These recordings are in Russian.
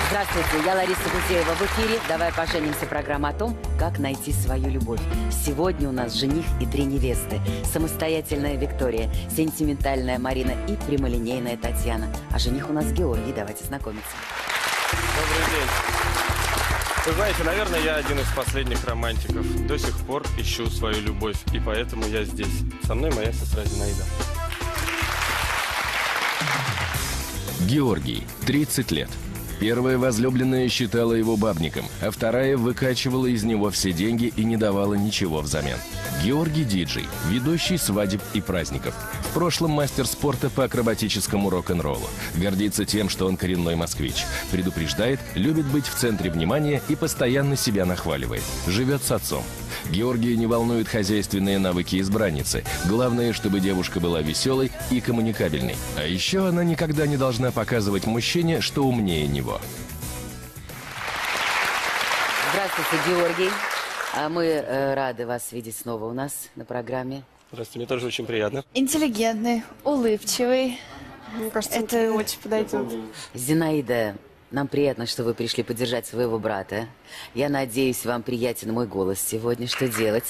Здравствуйте, я Лариса Гузеева в эфире. Давай поженимся. Программа о том, как найти свою любовь. Сегодня у нас жених и 3 невесты. Самостоятельная Виктория, сентиментальная Марина и прямолинейная Татьяна. А жених у нас Георгий. Давайте знакомиться. Добрый день. Вы знаете, наверное, я один из последних романтиков. До сих пор ищу свою любовь, и поэтому я здесь. Со мной моя сестра Зинаида. Георгий, 30 лет. Первая возлюбленная считала его бабником, а вторая выкачивала из него все деньги и не давала ничего взамен. Георгий диджей, ведущий свадеб и праздников. В прошлом мастер спорта по акробатическому рок-н-роллу. Гордится тем, что он коренной москвич. Предупреждает, любит быть в центре внимания и постоянно себя нахваливает. Живет с отцом. Георгия не волнуют хозяйственные навыки избранницы. Главное, чтобы девушка была веселой и коммуникабельной. А еще она никогда не должна показывать мужчине, что умнее него. Здравствуйте, Георгий. А мы рады вас видеть снова у нас на программе. Здравствуйте, мне тоже очень приятно. Интеллигентный, улыбчивый. Мне кажется, Это это очень подойдет. Зинаида, нам приятно, что вы пришли поддержать своего брата. Я надеюсь, вам приятен мой голос сегодня. Что делать?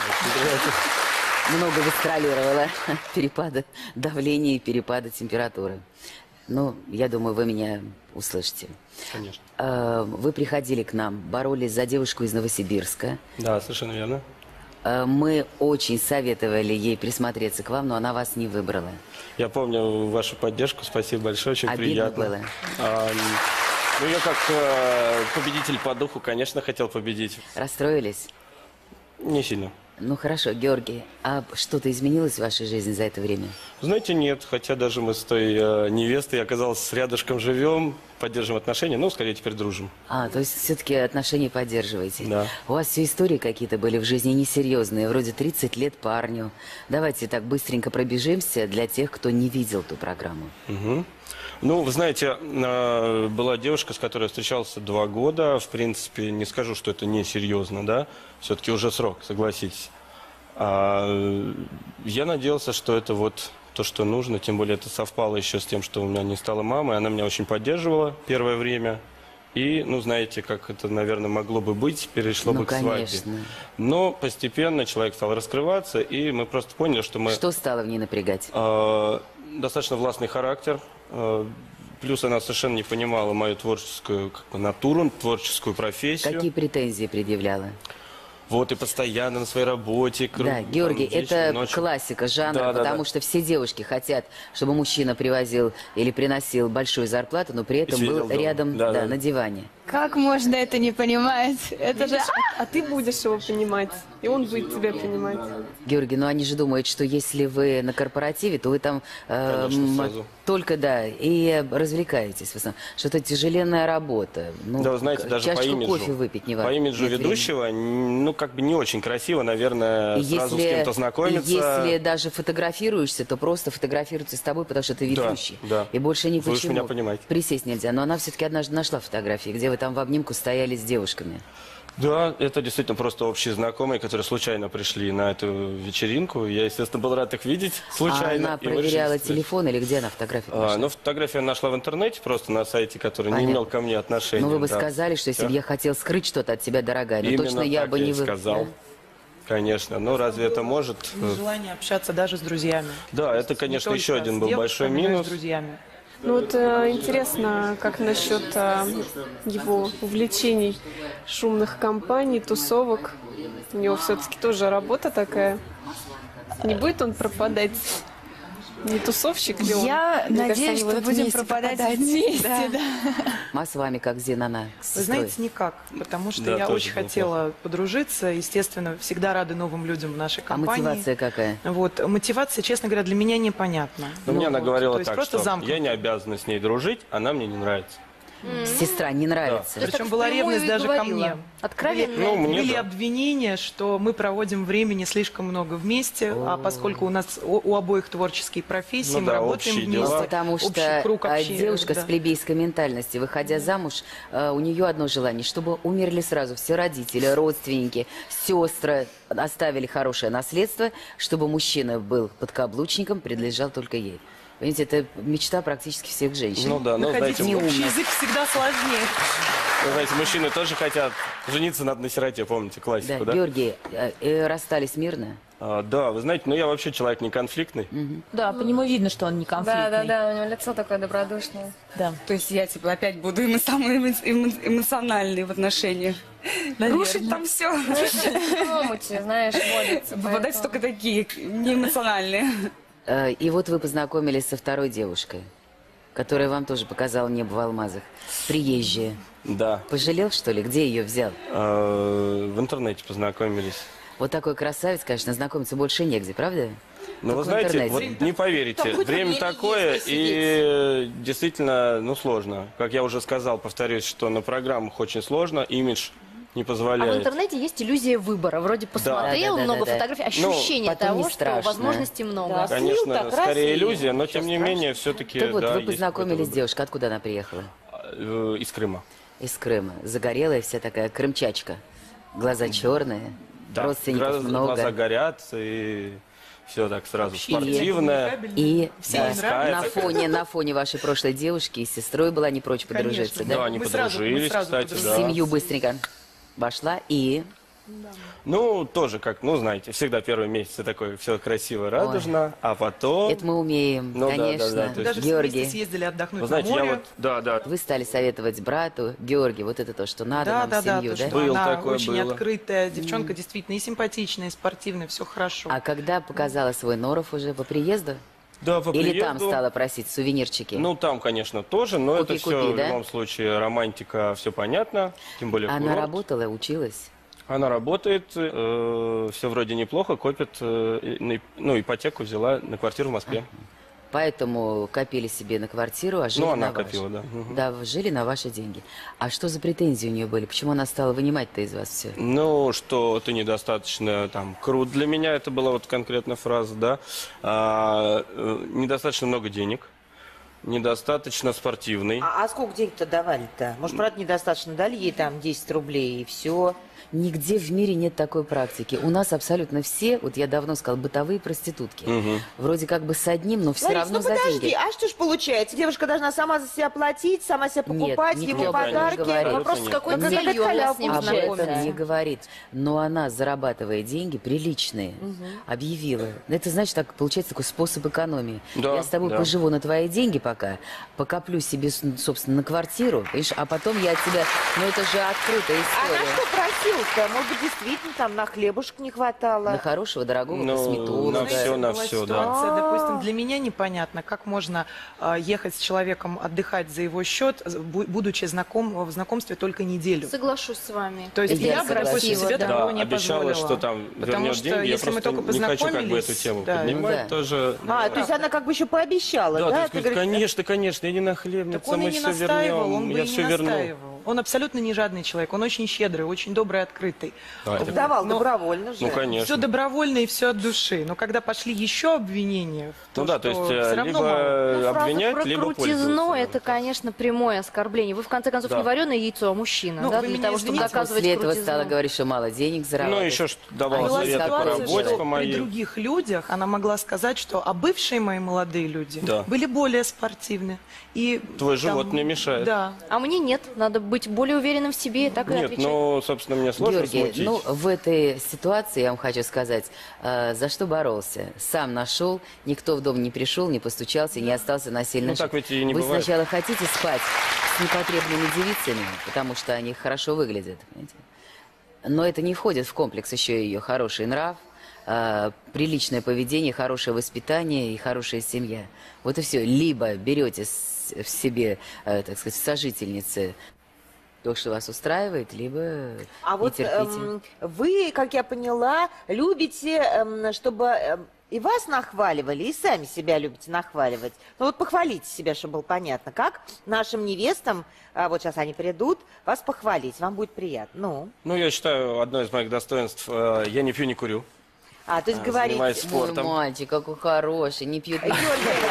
Много гастролировала. Перепады давления и перепады температуры. Ну, я думаю, вы меня услышите. Конечно. Вы приходили к нам, боролись за девушку из Новосибирска. Да, совершенно верно. Мы очень советовали ей присмотреться к вам, но она вас не выбрала. Я помню вашу поддержку, спасибо большое, очень Обидно приятно. было? Ну, я как победитель по духу, конечно, хотел победить. Расстроились? Не сильно. Ну хорошо, Георгий, а что-то изменилось в вашей жизни за это время? Знаете, нет, хотя даже мы с той невестой, оказалось, рядышком живем, поддерживаем отношения, ну, скорее теперь дружим. То есть все-таки отношения поддерживаете? Да. У вас все истории какие-то были в жизни несерьезные, вроде 30 лет парню. Давайте так быстренько пробежимся для тех, кто не видел ту программу. Угу. Ну, вы знаете, была девушка, с которой я встречался 2 года. В принципе, не скажу, что это несерьезно, да. Все-таки уже срок, согласитесь. Я надеялся, что это вот то, что нужно. Тем более это совпало еще с тем, что у меня не стала мамой. Она меня очень поддерживала первое время. И, ну, знаете, как это, наверное, могло бы быть, перешло бы к свадьбе. Конечно. Но постепенно человек стал раскрываться, и мы просто поняли, что мы... Что стало в ней напрягать? Достаточно властный характер. Плюс она совершенно не понимала мою творческую натуру, творческую профессию. Какие претензии предъявляла? Вот, и постоянно на своей работе. Да, Георгий, это классика жанра, потому что все девушки хотят, чтобы мужчина привозил или приносил большую зарплату, но при этом был рядом на диване. Как можно это не понимать? Это же... А ты будешь его понимать, и он будет тебя понимать. Георгий, ну они же думают, что если вы на корпоративе, то вы там только, и развлекаетесь. В основном. Что это тяжеленная работа. Ну, да, вы знаете, даже по имиджу, кофе выпить не важно. По имиджу ведущего, ну, как бы не очень красиво, наверное, сразу с кем-то знакомиться. Если даже фотографируешься, то просто фотографируются с тобой, потому что ты ведущий. Да. И больше ни почему. Вы меня понимаете. Присесть нельзя. Но она все-таки однажды нашла фотографии, где вы там в обнимку стояли с девушками. Да, это действительно просто общие знакомые, которые случайно пришли на эту вечеринку. Я, естественно, был рад их видеть случайно. А она проверяла телефон или где она фотографию нашла? Ну, фотографию она нашла в интернете, просто на сайте, который не имел ко мне отношения. Ну, вы бы сказали, что если бы я хотел скрыть что-то от тебя, дорогая, но точно я бы не сказал. Конечно, но разве это может... Желание общаться даже с друзьями. Да, это, конечно, еще один был большой минус. С друзьями. Ну вот интересно, как насчет его увлечений шумных компаний, тусовок. У него все-таки тоже работа такая. Не будет он пропадать? Не тусовщик ли он? Я Мне надеюсь, кажется, что будем пропадать вместе. Да. А с вами как Зинана? Вы знаете, никак. Потому что я очень хотела подружиться. Естественно, всегда рады новым людям в нашей компании. А мотивация какая? Вот. Мотивация, честно говоря, для меня непонятна. Но мне она говорила так, что замкнуто. я не обязана с ней дружить, она мне не нравится. Сестра не нравится. Да. Причем была ревность даже ко мне. Откровенно. Были обвинения, что мы проводим времени слишком много вместе, а поскольку у нас у обоих творческие профессии, мы работаем вместе. Потому что девушка с плебейской ментальностью, выходя замуж, у нее одно желание, чтобы умерли сразу все родители, родственники, сестры, оставили хорошее наследство, чтобы мужчина был подкаблучником, принадлежал только ей. Понимаете, это мечта практически всех женщин. Ну да, но, Находить знаете, общий язык всегда сложнее. вы знаете, мужчины тоже хотят жениться надо на сироте, помните, Да, классику, да? Георгий, расстались мирно? Да, вы знаете, ну я вообще человек не конфликтный. Да, по нему видно, что он не конфликтный. Да, у него лицо такое добродушное. Да. То есть я типа опять буду самый эмоциональный в отношениях. Рушить там все. В омуте, знаешь, водится. Попадать только такие неэмоциональные. И вот вы познакомились со второй девушкой, которая вам тоже показала небо в алмазах. Приезжая. Да. Пожалел, что ли? Где ее взял? В интернете познакомились. Вот такой красавец, конечно, знакомиться больше негде, правда? Ну, Только вы в знаете, интернете. вот не поверите, время такое, и действительно, ну, сложно. Как я уже сказал, повторюсь, что на программах очень сложно, имидж не А в позволяет. интернете есть иллюзия выбора. Вроде посмотрел, Да, много да. фотографий, Ну, ощущение потом не того, что страшно. возможностей много. Да. Конечно, так, раз скорее и иллюзия, но ничего тем не менее, все-таки, Так вот, да, вы есть познакомились какой-то с выбор. девушкой. Откуда она приехала? Из Крыма. Из Крыма. Загорелая вся такая крымчачка. Глаза черные, Да, родственников много. глаза горят, и все так сразу Общение спортивное. И Всем да, нравится. на фоне вашей прошлой девушки и с сестрой была не прочь подружиться, Конечно. да? Да, они Мы сразу подружились, кстати, подружились. В да. семью быстренько вошла и... Ну, тоже как, ну, знаете, всегда первый месяц такой, все красиво, радужно, а потом... Это мы умеем, Ну да, да, конечно. да, то есть- Даже Георгий, вместе съездили отдохнуть Вы знаете, на море. я вот, да, вы стали советовать брату. Георгий, вот это то, что надо нам в семью, то, да? что Был она такое, очень было. открытая, девчонка действительно и симпатичная, и спортивная, все хорошо. А когда показала свой норов уже по приезду? да, по Или там приезду- стала просить сувенирчики? Ну, там, конечно, тоже, но Купи, это все купи, в да? любом случае романтика, все понятно, тем более Она курорт. работала, училась? Она работает, все вроде неплохо, копит, ну, ипотеку взяла на квартиру в Москве. Поэтому копили себе на квартиру, а жили Ну, она на ваши. копила, да. Мгм. Да, жили на ваши деньги. А что за претензии у нее были? Почему она стала вынимать-то из вас все? Ну, что ты недостаточно там крут для меня, это была вот конкретная фраза, да. Недостаточно много денег, недостаточно спортивный. А сколько денег-то давали-то? Может, правда, недостаточно дали ей там 10 рублей и все? Нигде в мире нет такой практики. У нас абсолютно все, вот я давно сказала, бытовые проститутки. Вроде как бы с одним, но все Ларис, равно ну за подожди, деньги. а что ж получается? Девушка должна сама за себя платить, сама себя покупать, никто ему об этом не подарки. говорит. Вопрос, с Нет. какой Ну, целью какая-то она халява с ним Об получается. этом не знакомится. говорит. Но она, зарабатывая деньги приличные, объявила. Это, значит, так, получается такой способ экономии. Да, Я с тобой да. поживу на твои деньги пока, покоплю себе, собственно, на квартиру, понимаешь, а потом я от тебя... Ну, это же открытая Она история. что просила-то? Может быть, действительно там на хлебушек не хватало? На хорошего, дорогого Ну, косметолога. на всё, на была всё, да. ситуация, допустим, для меня непонятно, как можно ехать с человеком отдыхать за его счет, будучи в знакомстве только неделю. Соглашусь с вами. То есть Я я бы, допустим, согласилась, себе да. такого не обещала, позволила. что там Потому вернет что деньги, я если мы просто только не хочу как бы эту познакомились, тему да, поднимать да. тоже. То есть она как бы еще пообещала, Да, да? то есть, Ты говорит, говоришь, конечно, я не нахлебница, Так он мы и не все настаивал, он вернем, бы я и все не верну. настаивал. Он абсолютно не жадный человек, он очень щедрый, очень добрый, открытый. А, это- давал Но- добровольно же. Ну, конечно. Все добровольно и все от души. Но когда пошли еще обвинения, в Ну да, то есть все равно мало. либо Фраза обвинять, про либо крутизну пользоваться. это, конечно, прямое оскорбление. Вы, в конце концов, Да. не вареное яйцо, а мужчина, Ну, да, вы для меня того, чтобы извините, доказывать После этого крутизну. стала говорить, что мало денег зарабатывать. Ну, еще давала Была советы по ситуация, работе, что по при моей. других людях она могла сказать, что а бывшие мои молодые люди Да. были более спортивны. И Твой там- живот мне мешает. Да. А мне нет, надо быть более уверенным в себе и так и Нет, отвечать. ну, собственно, мне сложно Георгий, смутить. ну, в этой ситуации, я вам хочу сказать, за что боролся? Сам нашел, никто в дом не пришел, не постучался, не остался насильно. Ну, так ведь и не Вы бывает. сначала хотите спать с непотребными девицами, потому что они хорошо выглядят, понимаете? Но это не входит в комплекс еще ее хороший нрав, приличное поведение, хорошее воспитание и хорошая семья. Вот и все. Либо берете в себе, так сказать, сожительницы то, что вас устраивает, либо А не вот терпите. вы, как я поняла, любите, чтобы и вас нахваливали, и сами себя любите нахваливать. Ну вот похвалите себя, чтобы было понятно, как нашим невестам, вот сейчас они придут, вас похвалить, вам будет приятно. Ну, Ну, я считаю, одно из моих достоинств, я не пью, не курю. то есть говорить... Занимаюсь Мой спортом. мальчик, какой хороший, не пьет. Это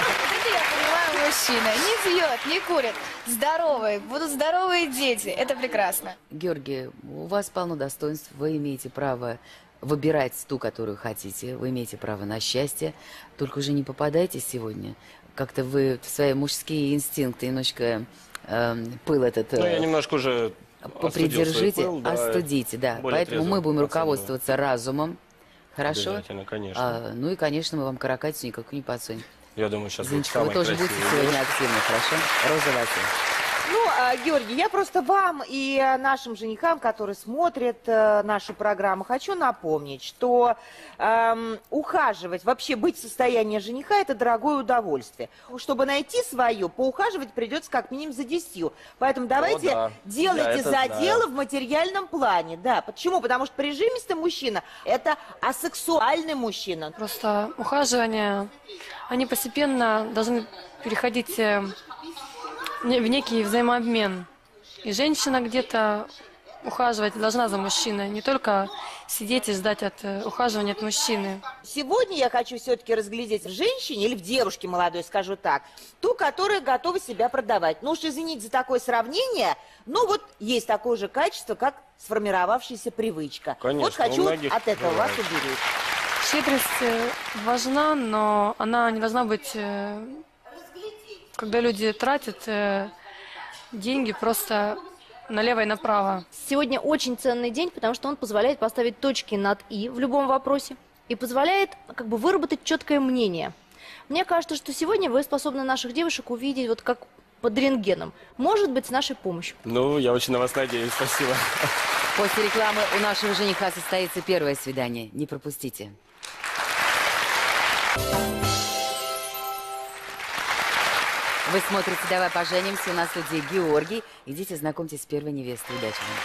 я понимаю, мужчина. Не пьет, не курит. Здоровый, будут здоровые дети. Это прекрасно. Георгий, у вас полно достоинств, вы имеете право выбирать ту, которую хотите, вы имеете право на счастье, только уже не попадайтесь сегодня как-то вы свои мужские инстинкты немножко пыл этот... Ну, я немножко уже попридержите, пыл, да, остудите, да. Поэтому мы будем руководствоваться разумом. Хорошо? Обязательно, конечно. Ну и, конечно, мы вам каракатицу никакую не подсунем. Я думаю, сейчас будет Зиночка, вы самый тоже красивый будете сегодня девушка. активны, хорошо? Роза Васильевна. Ну, Георгий, я просто вам и нашим женихам, которые смотрят нашу программу, хочу напомнить, что ухаживать, вообще быть в состоянии жениха – это дорогое удовольствие. Чтобы найти свое, поухаживать придется как минимум за 10. Поэтому давайте да. делайте Я это задело знаю. в материальном плане. Да, почему? Потому что прижимистый мужчина – это асексуальный мужчина. Просто ухаживания, они постепенно должны переходить в некий взаимообмен. И женщина где-то ухаживать должна за мужчиной, не только сидеть и ждать ухаживания от мужчины. Сегодня я хочу все-таки разглядеть в женщине или в девушке молодой, скажу так, ту, которая готова себя продавать. Ну уж извините за такое сравнение, но вот есть такое же качество, как сформировавшаяся привычка. Конечно, вот хочу у многих от этого вас бывает. уберечь. Щедрость важна, но она не должна быть, когда люди тратят деньги просто налево и направо. Сегодня очень ценный день, потому что он позволяет поставить точки над «и» в любом вопросе и позволяет как бы выработать четкое мнение. Мне кажется, что сегодня вы способны наших девушек увидеть вот как под рентгеном. Может быть, с нашей помощью. Ну, я очень на вас надеюсь, спасибо. После рекламы у нашего жениха состоится первое свидание. Не пропустите. Вы смотрите «Давай поженимся», у нас в студии Георгий. Идите, знакомьтесь с первой невестой. Удачи вам.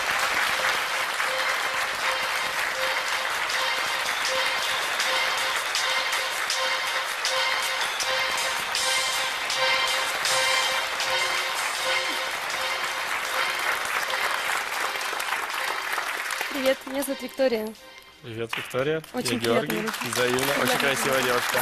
Привет, меня зовут Виктория. Привет, Виктория. Очень Я Георгий. приятно. Взаимно. Очень красивая девушка.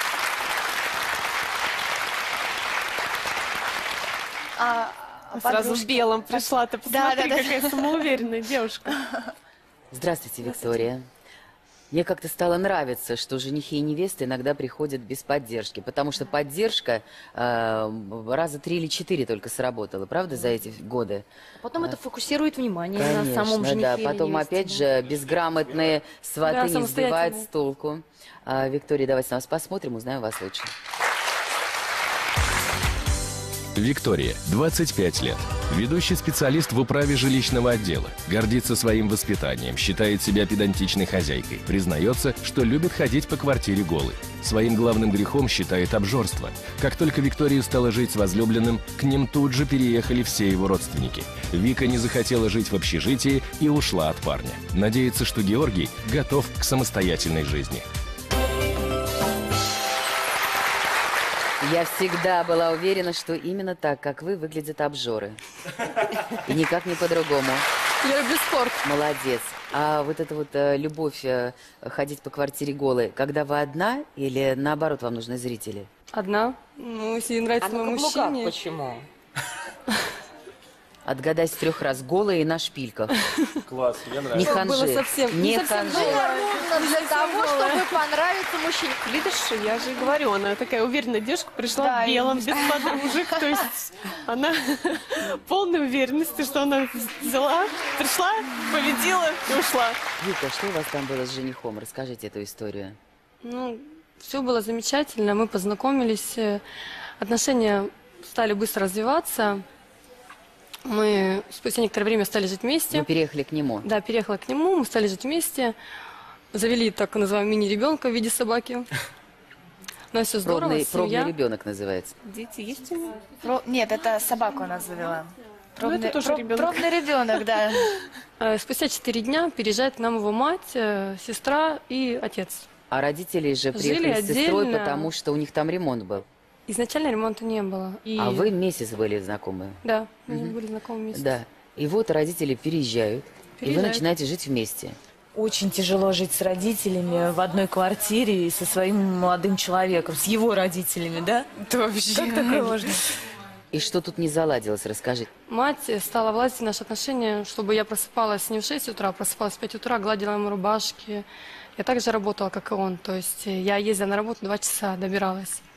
Сразу в белом пришла. Ты посмотри, Да. какая самоуверенная девушка. Здравствуйте, Виктория. Мне как-то стало нравиться, что женихи и невесты иногда приходят без поддержки, потому что поддержка раза 3 или 4 только сработала, правда, за эти годы? Потом это фокусирует внимание Конечно, на самом женихе да. или Потом, невесте, опять да. же, безграмотные сваты Да, не сбивают самостоятельные. с толку. Виктория, давайте на вас посмотрим, узнаем вас лучше. Виктория, 25 лет. Ведущий специалист в управе жилищного отдела. Гордится своим воспитанием, считает себя педантичной хозяйкой. Признается, что любит ходить по квартире голой. Своим главным грехом считает обжорство. Как только Виктория стала жить с возлюбленным, к ним тут же переехали все его родственники. Вика не захотела жить в общежитии и ушла от парня. Надеется, что Георгий готов к самостоятельной жизни. Я всегда была уверена, что именно так, как вы, выглядят обжоры. И никак не по-другому. Я люблю спорт. Молодец. А вот эта вот любовь ходить по квартире голой, когда вы одна или наоборот вам нужны зрители? Одна. Ну, если ей нравится мой мужчине. Почему? Отгадай с 3 раз голая и на шпильках. Класс, мне Не нравится. ханжи. Было совсем- Не не совсем ханжи. голая. Ровно для того, чтобы понравиться мужчине. Видишь, я же говорю, она такая уверенная девушка, пришла Да, в белом, и- без подружек. То есть она полной уверенности, что она взяла, пришла, победила и ушла. Вика, что у вас там было с женихом? Расскажите эту историю. Ну, все было замечательно, мы познакомились, отношения стали быстро развиваться. Мы спустя некоторое время стали жить вместе. Вы переехали к нему. Да, переехала к нему, мы стали жить вместе. Завели так называемого мини-ребенка в виде собаки. У нас все здорово, Пробный семья. ребенок называется. Дети есть у нее? Нет, это собаку она завела. Ну, это тоже ребенок. Пробный ребенок, да. Спустя 4 дня переезжает к нам его мать, сестра и отец. А родители же Жили приехали с сестрой, отдельно. потому что у них там ремонт был. Изначально ремонта не было. И... А вы месяц были знакомы? Да, мы были знакомы вместе. Да. И вот родители переезжают, и вы Переезжают. начинаете жить вместе. Очень тяжело жить с родителями в одной квартире и со своим молодым человеком, с его родителями, да? Это вообще... Как такое можно? И что тут не заладилось, расскажите. Мать стала влазить в наши отношения, чтобы я просыпалась не в 6 утра, а просыпалась в 5 утра, гладила ему рубашки. Я также работала, как и он. То есть я ездила на работу 2 часа, добиралась.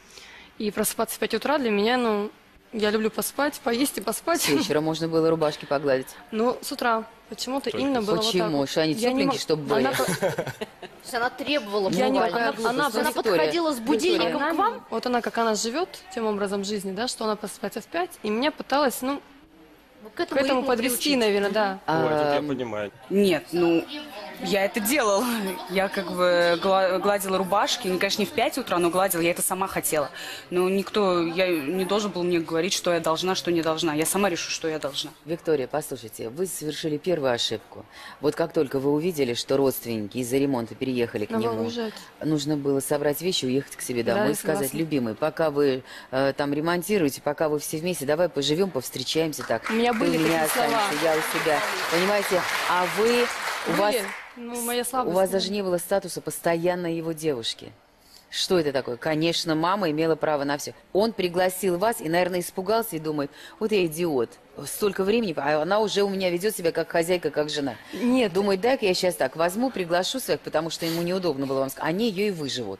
И просыпаться в 5 утра для меня, ну, я люблю поспать, поесть и поспать. С вечера можно было рубашки погладить. Ну, с утра. Почему-то именно было Почему? вот так. Что они Я не тепленькие, чтобы были? То есть она требовала Я не буквально. могу. Она Виктория. подходила с будильником к вам? Вот она, как она живет тем образом жизни, да, что она просыпается в 5, и меня пыталась, ну, к к этому их подвести, приучить. наверное, да. Ой, тут я понимаю. Нет, ну, я это делала. Я как бы гладила рубашки. Ну, конечно, не в 5 утра, но гладила. Я это сама хотела. Но никто, я не должен был мне говорить, что я должна, что не должна. Я сама решу, что я должна. Виктория, послушайте, вы совершили первую ошибку. Вот как только вы увидели, что родственники из-за ремонта переехали к Надо нему, уезжать. нужно было собрать вещи, уехать к себе домой Да, и я сказать: согласна. любимый, пока вы там ремонтируете, пока вы все вместе, давай поживем, повстречаемся так. У меня Ты были у меня такие слова. останешься, я у себя. Понимаете? А вы, у вас, Ну, моя у слабость. вас даже не было статуса постоянной его девушки. Что это такое? Конечно, мама имела право на все. Он пригласил вас и, наверное, испугался и думает: вот я идиот. Столько времени, а она уже у меня ведет себя как хозяйка, как жена. Нет. Думает: дай-ка я сейчас так возьму, приглашу своих, потому что ему неудобно было вам сказать. Они ее и выживут.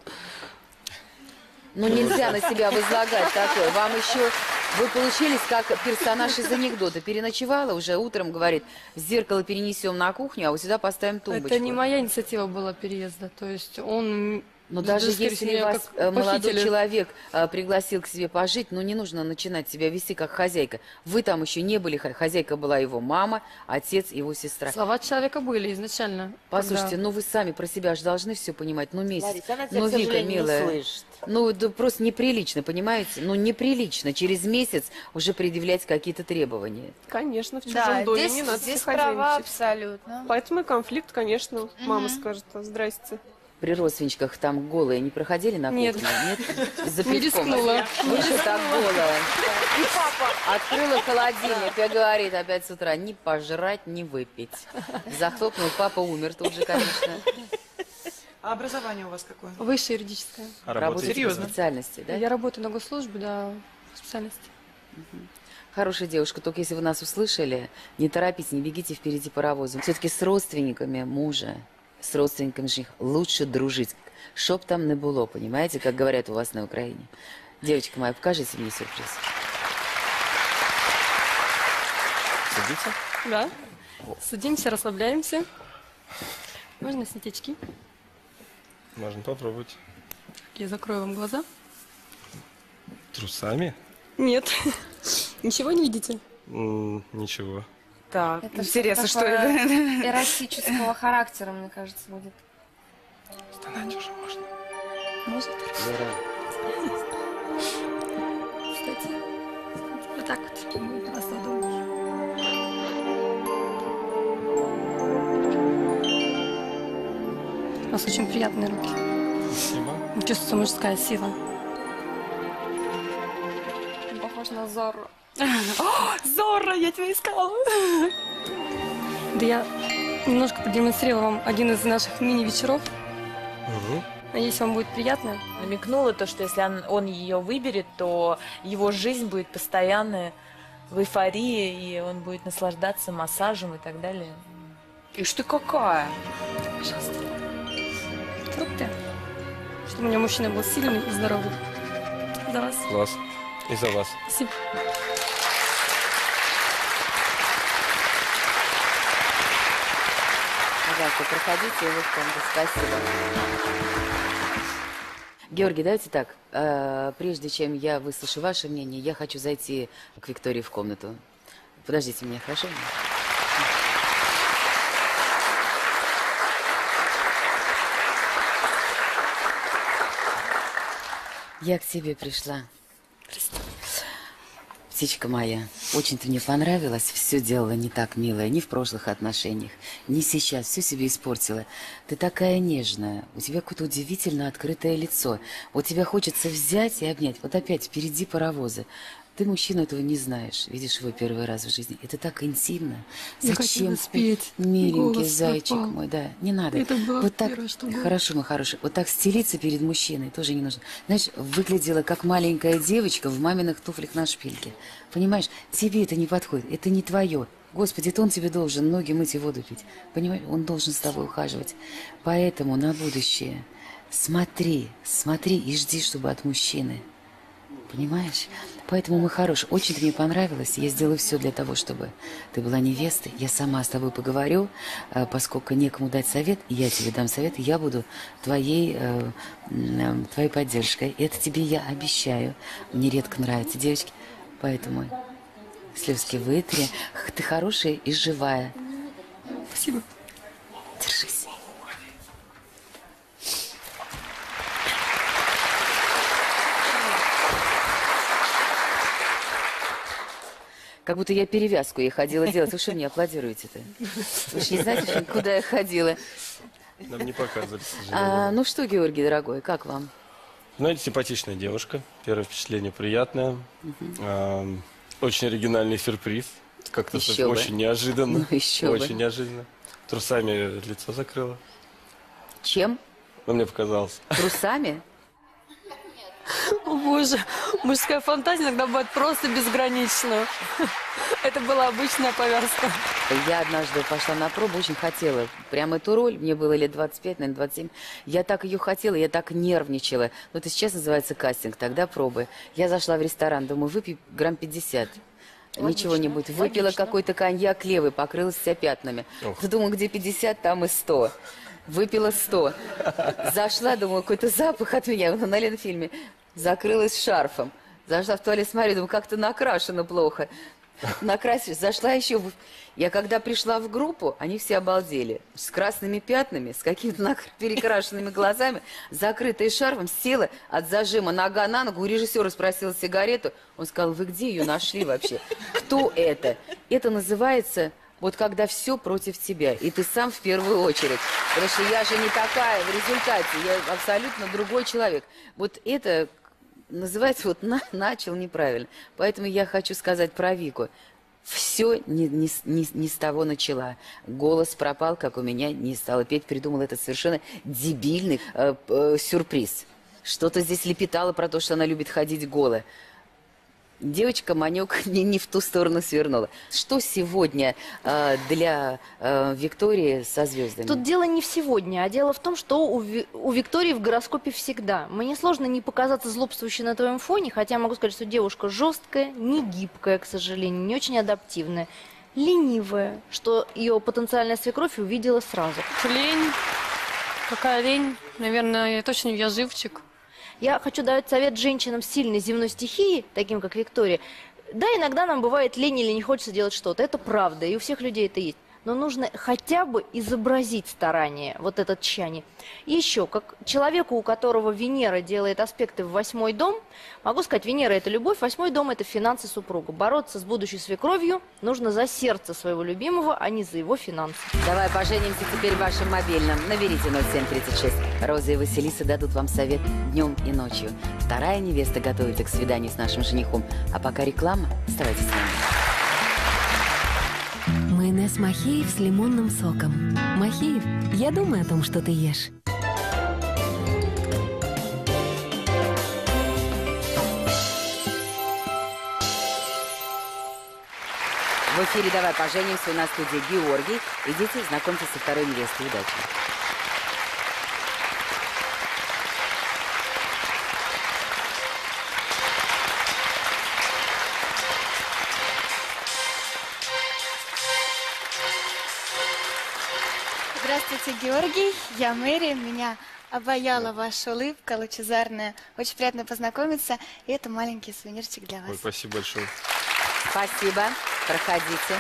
Ну, нельзя на себя возлагать такое. Вам еще... Вы получились как персонаж из анекдота. Переночевала уже, утром говорит: зеркало перенесем на кухню, а вот сюда поставим тумбочку. Это не моя инициатива была переезда. То есть он... Но даже скорее если всего, вас как молодой похитили. человек пригласил к себе пожить, ну не нужно начинать себя вести как хозяйка. Вы там еще не были, хозяйка была его мама, отец, его сестра. Слова человека были изначально. Послушайте, когда- ну вы сами про себя же должны все понимать. Ну месяц, Лариса, она тебя, ну к Вика, сожалению, не милая. слышит. Ну да просто неприлично, понимаете? Ну неприлично через месяц уже предъявлять какие-то требования. Конечно, в чужом Да, доме здесь, не надо здесь хозяйничать. права абсолютно. Поэтому и конфликт, конечно. Мама скажет: здрасте. При родственничках там голые не проходили на Нет. кухню? Нет. За Не пивком? рискнула. Вы же так голая. И папа открыла холодильник и говорит опять с утра: ни пожрать, ни выпить. Захлопнул, папа умер тут же, конечно. А образование у вас какое? Высшее юридическое. А Работаете работаете? по специальности, да? Я работаю на госслужбе, да, по специальности. Хорошая девушка, только если вы нас услышали, не торопитесь, не бегите впереди паровоза. Все-таки с родственниками мужа, с родственниками жениха лучше дружить. Чтоб там не было, понимаете, как говорят у вас на Украине. Девочка моя, покажите мне сюрприз. Садитесь. Да. Садимся, расслабляемся. Можно снять очки? Можно попробовать. Я закрою вам глаза. Трусами? Нет. Ничего не видите? Ничего. Так, Это интересно, что такое это? эротического характера, мне кажется, будет. Стонать уже можно. Может? Вера, Кстати. Вот так вот. Раз ладонь. У вас очень приятные руки. Спасибо. Чувствуется мужская сила. Похож на Зорро. Зорро, я тебя искала. Да я немножко продемонстрировала вам один из наших мини-вечеров. Угу. Надеюсь, вам будет приятно. Намекнула то, что если он ее выберет, то его жизнь будет постоянно в эйфории, и он будет наслаждаться массажем и так далее. Ишь ты какая. Пожалуйста. Трудно. Чтобы у меня мужчина был сильный и здоровый. За вас. Класс. И за вас. Спасибо. пожалуйста, проходите, вот вам спасибо. Георгий, давайте так, прежде чем я выслушаю ваше мнение, я хочу зайти к Виктории в комнату. Подождите меня, хорошо? Я к тебе пришла. Птичка моя, очень ты мне понравилась, все делала не так, милая, ни в прошлых отношениях, ни сейчас, все себе испортила. Ты такая нежная, у тебя какое-то удивительно открытое лицо. Вот тебя хочется взять и обнять, вот опять впереди паровоза. Ты, мужчина, этого не знаешь, видишь его первый раз в жизни. Это так интимно. Я Зачем хотела спеть. миленький Голос зайчик пропал. мой, да, не надо. Это было вот так, первое, что было. хорошо, мой хороший, вот так стелиться перед мужчиной тоже не нужно. Знаешь, выглядела как маленькая девочка в маминых туфлях на шпильке. Понимаешь, тебе это не подходит, это не твое. Господи, это он тебе должен ноги мыть и воду пить. Понимаешь, он должен с тобой ухаживать. Поэтому на будущее смотри, смотри и жди, чтобы от мужчины Понимаешь? Поэтому, мой хороший, очень ты мне понравилась. Я сделаю все для того, чтобы ты была невестой. Я сама с тобой поговорю, поскольку некому дать совет, я тебе дам совет, и я буду твоей поддержкой. И это тебе я обещаю. Мне редко нравятся девочки, поэтому слезки вытри. Ты хорошая и живая. Спасибо. Держись. Как будто я перевязку ей ходила делать. Вы что мне аплодируете-то? Вы же не знаете, куда я ходила? Нам не показывали, к сожалению. Ну что, Георгий, дорогой, как вам? Знаете, симпатичная девушка. Первое впечатление приятное. Очень оригинальный сюрприз. Как-то очень неожиданно. Ну, еще очень неожиданно. Трусами лицо закрыла. Чем? Ну, мне показалось. Трусами? О боже, мужская фантазия иногда бывает просто безгранична. Это была обычная повязка. Я однажды пошла на пробу, очень хотела. Прям эту роль, мне было лет 25, наверное, 27. Я так ее хотела, я так нервничала. Ну, это сейчас называется кастинг, тогда пробы. Я зашла в ресторан, думаю, выпей грамм 50. Ничего не будет. Выпила какой-то коньяк левый, покрылась вся пятнами. Думаю, где 50, там и 100. Выпила 100. Зашла, думаю, какой-то запах от меня на Ленфильме. Закрылась шарфом. Зашла в туалет, смотрю, думаю, как-то накрашено плохо. Накрасишь, зашла еще. Я когда пришла в группу, они все обалдели. С красными пятнами, с какими-то перекрашенными глазами, закрытая шарфом, села от зажима нога на ногу. У режиссера спросила сигарету. Он сказал, вы где ее нашли вообще? Кто это? Это называется... Вот когда все против тебя, и ты сам в первую очередь. Потому что я же не такая в результате, я абсолютно другой человек. Вот это называется, вот начал неправильно. Поэтому я хочу сказать про Вику. Все не с того начала. Голос пропал, как у меня, не стала петь, придумала этот совершенно дебильный сюрприз. Что-то здесь лепетала про то, что она любит ходить голая. Девочка манек не в ту сторону свернула. Что сегодня для Виктории со звездами? Тут дело не в сегодня, а дело в том, что у Виктории в гороскопе всегда. Мне сложно не показаться злобствующей на твоем фоне, хотя могу сказать, что девушка жесткая, не гибкая, к сожалению, не очень адаптивная, ленивая, что ее потенциальная свекровь увидела сразу. Лень. Какая лень? Наверное, я точно не живчик. Я хочу дать совет женщинам с сильной земной стихией, таким как Виктория. Да, иногда нам бывает лень или не хочется делать что-то. Это правда, и у всех людей это есть. Но нужно хотя бы изобразить старание, вот это тщание. И еще, как человеку, у которого Венера делает аспекты в 8-й дом, могу сказать, Венера – это любовь, 8-й дом – это финансы супруга. Бороться с будущей свекровью нужно за сердце своего любимого, а не за его финансы. Давай поженимся теперь в вашем мобильном. Наберите 0736. Роза и Василиса дадут вам совет днем и ночью. Вторая невеста готовится к свиданию с нашим женихом. А пока реклама. Оставайтесь с нами. Майонез Махеев с лимонным соком. Махеев, я думаю о том, что ты ешь. В эфире «Давай поженимся», у нас в студии Георгий. Идите, знакомьтесь со второй невестой. Удачи. Здравствуйте, Георгий. Я Мэри. Меня обаяла ваша улыбка лучезарная. Очень приятно познакомиться. И это маленький сувенирчик для вас. Ой, спасибо большое. Спасибо. Проходите.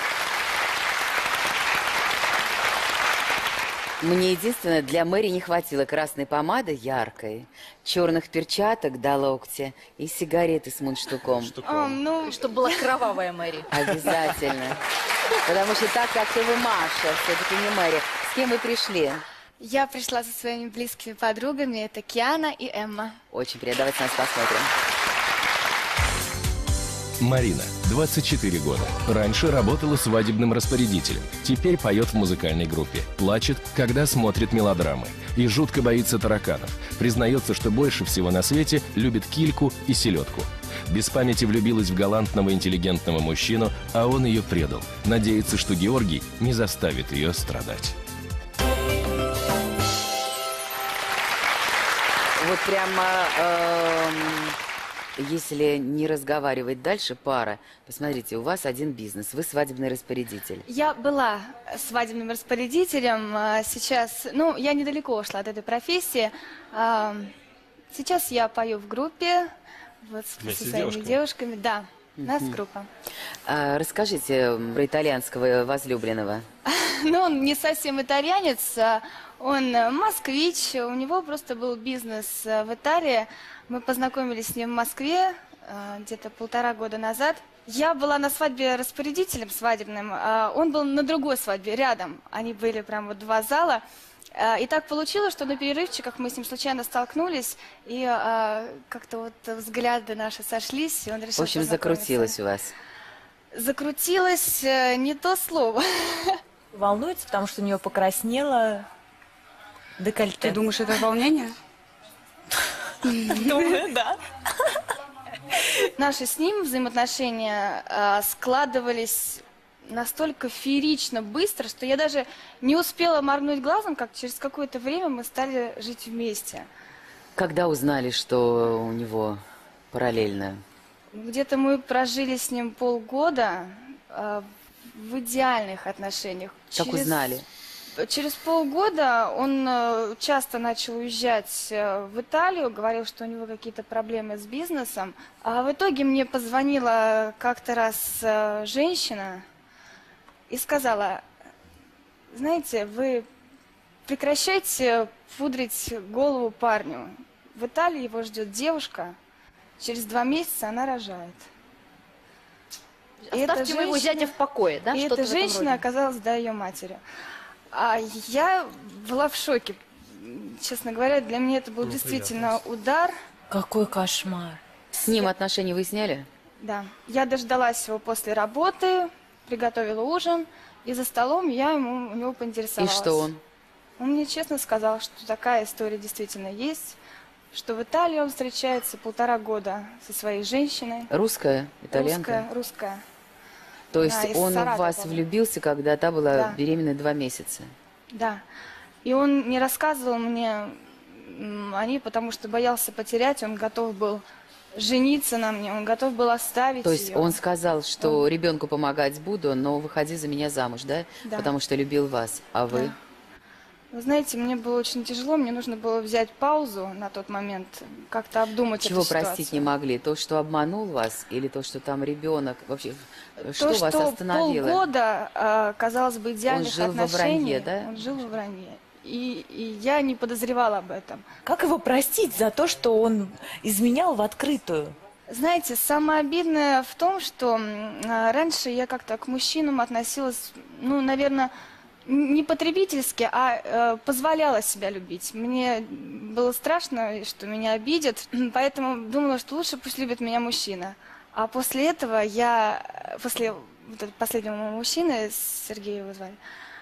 Мне единственное, для Мэри не хватило красной помады яркой, черных перчаток до локтя и сигареты с мундштуком. Чтобы была кровавая Мэри. Обязательно. Потому что так, как вы, Маша, все-таки не Мэри. С кем вы пришли? Я пришла со своими близкими подругами. Это Киана и Эмма. Очень приятно. Давайте нас посмотрим. Марина, 24 года. Раньше работала свадебным распорядителем. Теперь поет в музыкальной группе. Плачет, когда смотрит мелодрамы. И жутко боится тараканов. Признается, что больше всего на свете любит кильку и селедку. Без памяти влюбилась в галантного интеллигентного мужчину, а он ее предал. Надеется, что Георгий не заставит ее страдать. Вот прямо если не разговаривать дальше, пара, посмотрите, у вас один бизнес, вы свадебный распорядитель. Я была свадебным распорядителем, сейчас, ну, я недалеко ушла от этой профессии. Сейчас я пою в группе, вот со своими девушками, да, у нас группа. Расскажите про итальянского возлюбленного. Ну, он не совсем итальянец, он москвич, у него просто был бизнес в Италии. Мы познакомились с ним в Москве где-то 1,5 года назад. Я была на свадьбе распорядителем свадебным, он был на другой свадьбе рядом. Они были прям вот 2 зала. И так получилось, что на перерывчиках мы с ним случайно столкнулись, и как-то вот взгляды наши сошлись, и он решил В общем, закрутилось у вас. Закрутилось не то слово. Волнуется, потому что у нее покраснело декольте. Ты думаешь, это волнение? Думаю, да. Наши с ним взаимоотношения складывались настолько феерично, быстро, что я даже не успела моргнуть глазом, как через какое-то время мы стали жить вместе. Когда узнали, что у него параллельно? Где-то мы прожили с ним полгода в идеальных отношениях. Как узнали? Через полгода он часто начал уезжать в Италию, говорил, что у него какие-то проблемы с бизнесом. А в итоге мне позвонила как-то раз женщина и сказала: знаете, вы прекращайте пудрить голову парню. В Италии его ждет девушка, через 2 месяца она рожает. Оставьте моего зятя в покое, да? И Что-то эта в этом женщина роде. оказалась, да, ее матерью. А я была в шоке. Честно говоря, для меня это был действительно удар. Какой кошмар. С ним отношения выясняли? Да. Я дождалась его после работы, приготовила ужин, и за столом я у него поинтересовалась. И что он? Он мне честно сказал, что такая история действительно есть, что в Италии он встречается 1,5 года со своей женщиной. Русская? Итальянка? Русская. То есть Да, из он в Саратова, вас по-моему. влюбился, когда та была Да. беременна 2 месяца? Да. И он не рассказывал мне о ней, потому что боялся потерять, он готов был жениться на мне, он готов был оставить То есть ее. он сказал, что ребенку помогать буду, но выходи за меня замуж, да? Да. Потому что любил вас. А вы? Да. Вы знаете, мне было очень тяжело, мне нужно было взять паузу на тот момент, как-то обдумать Чего эту ситуацию. простить не могли? То, что обманул вас, или то, что там ребенок? Вообще, что То, вас что остановило? полгода, казалось бы, идеальных Он жил во отношений. вранье, да? Он жил во вранье. И я не подозревала об этом. Как его простить за то, что он изменял в открытую? Знаете, самое обидное в том, что раньше я как-то к мужчинам относилась, ну, наверное, не потребительски, а позволяла себя любить. Мне было страшно, что меня обидят, поэтому думала, что лучше пусть любит меня мужчина. А после этого после вот этого последнего моего мужчины, Сергея его звали,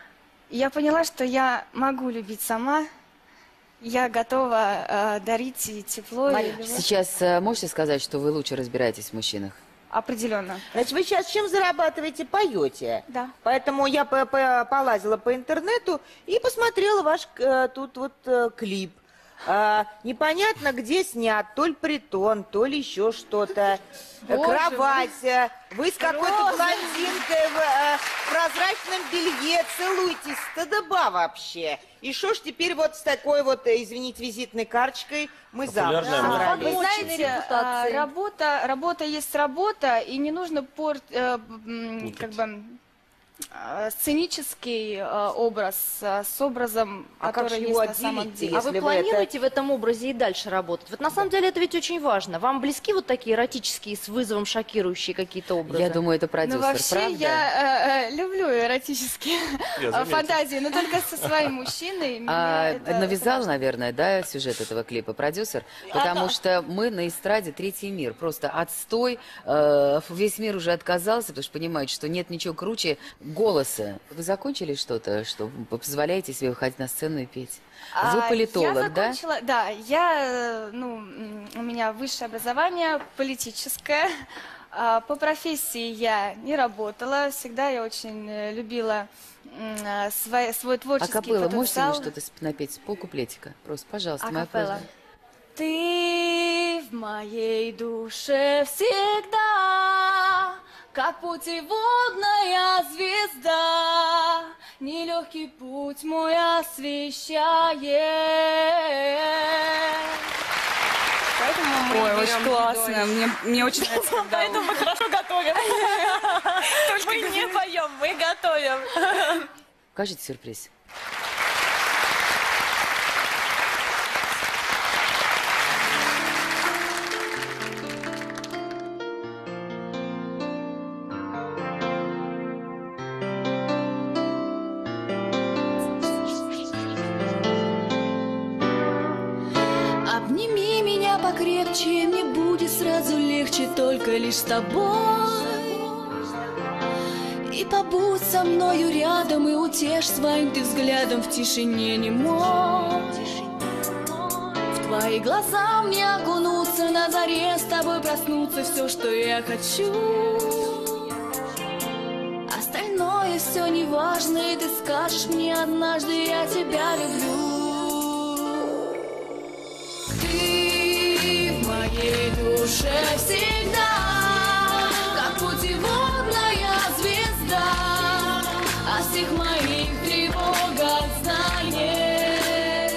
я поняла, что я могу любить сама, я готова дарить и тепло, и любовь. Сейчас можете сказать, что вы лучше разбираетесь в мужчинах? Определенно. Значит, вы сейчас чем зарабатываете? Поете. Да. Поэтому я полазила по интернету и посмотрела ваш тут вот клип. Непонятно, где снят, то ли притон, то ли еще что-то. Боже Кровать. Вы с какой-то Роза. блондинкой в прозрачном белье целуетесь. Стыдоба вообще. И что ж теперь вот с такой вот, извините, визитной карточкой мы замуж Популярная музыка. собрались? Вы знаете, работа есть работа, и не нужно как бы сценический образ с образом, А как который же его есть на самом отделить-то, деле. А вы если вы планируете в этом образе и дальше работать? Вот на самом деле это ведь очень важно. Вам близки вот такие эротические, с вызовом шокирующие какие-то образы? Я думаю, это продюсер, Ну, вообще, правда? я люблю эротические Я заметил. фантазии, но только со своим мужчиной. меня это Навязал, важно. наверное, да, сюжет этого клипа продюсер, потому что мы на эстраде третий мир, просто отстой, весь мир уже отказался, потому что понимает, что нет ничего круче голоса. Вы закончили что-то, что вы позволяете себе выходить на сцену и петь? Вы политолог, я да? закончила, да? Я, у меня высшее образование политическое. По профессии я не работала. Всегда я очень любила свой творческий Акапелла, можете мне потенциал. что-то напеть? Полкуплетика, просто, пожалуйста, моя Акапелла. просьба. Ты в моей душе всегда, как путеводная звезда, нелегкий путь мой освещает. Ой, очень классно. Мне очень нравится, когда... Поэтому мы хорошо готовим. Мы не поем, мы готовим. Покажите сюрприз. Обними меня покрепче, мне будет сразу легче только лишь с тобой. И побудь со мною рядом, и утешь своим ты взглядом в тишине немой. В твои глаза мне окунуться, на заре с тобой проснуться, все, что я хочу. Остальное все не важно, и ты скажешь мне однажды: я тебя люблю. Ты в моей душе всегда, как путеводная звезда, о всех моих тревогах знает.